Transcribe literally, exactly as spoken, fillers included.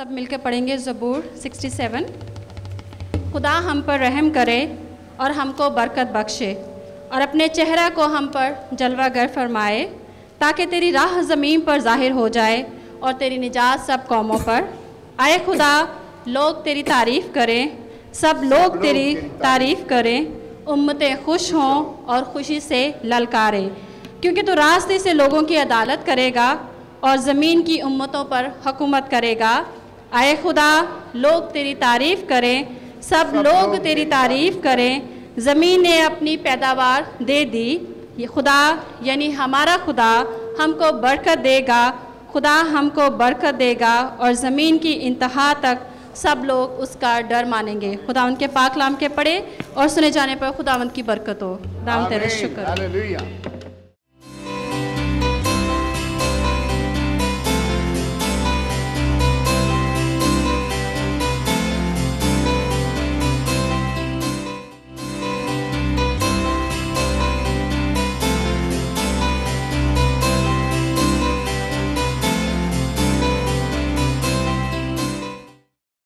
सब मिलकर पढ़ेंगे ज़बूर सड़सठ। खुदा हम पर रहम करे और हमको बरकत बख्शे और अपने चेहरा को हम पर जलवागर फरमाए, ताकि तेरी राह ज़मीन पर ज़ाहिर हो जाए और तेरी निजात सब कौमों पर। आए खुदा, लोग तेरी तारीफ़ करें, सब लोग तेरी तारीफ़ करें, उम्मतें खुश हों और खुशी से ललकारें, क्योंकि तू रास्ते से लोगों की अदालत करेगा और ज़मीन की उम्मतों पर हुकूमत करेगा। आए खुदा, लोग तेरी तारीफ़ करें, सब लोग तेरी तारीफ़ करें, ज़मीन ने अपनी पैदावार दे दी। ये खुदा यानी हमारा खुदा हमको बरकत देगा, खुदा हमको बरकत देगा और ज़मीन की इंतहा तक सब लोग उसका डर मानेंगे। खुदा उनके पाक कलाम के पढ़े और सुने जाने पर खुदावंद की बरकत हो। खुदा तेरा शुक्र।